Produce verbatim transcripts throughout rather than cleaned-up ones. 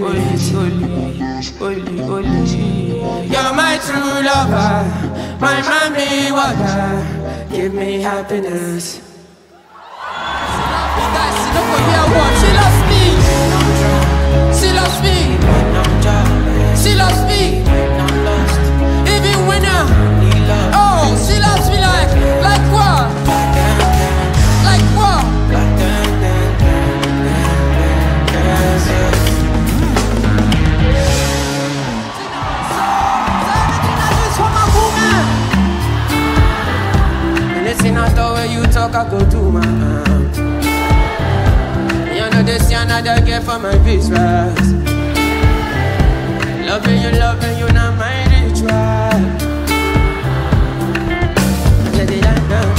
Holy, holy. You're my true lover, my mommy water. Give me happiness. She loves me. She loves me. She loves me. Even when I, oh, she loves me like, like what? Like what? Anything I thought when you talk, I go do my hand. You know this, you another girl for my business. Loving you, loving you, not my ritual. Get it out now.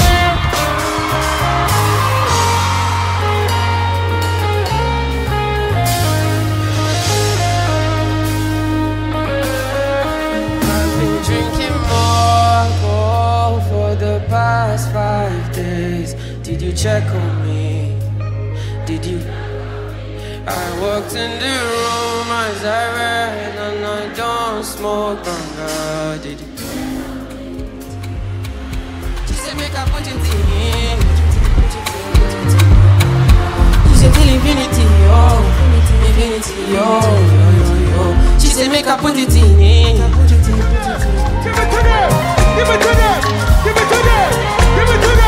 I've been drinking more alcohol for the past five days. Did you check on me? Did you? I walked in the room as I read, and I don't smoke longer. Did you? She said make I put it in. She said till infinity, oh, infinity, oh, yo, yo, yo. She said make I put it in. Give it to them! Give it to them! Give it to them! Give it to them!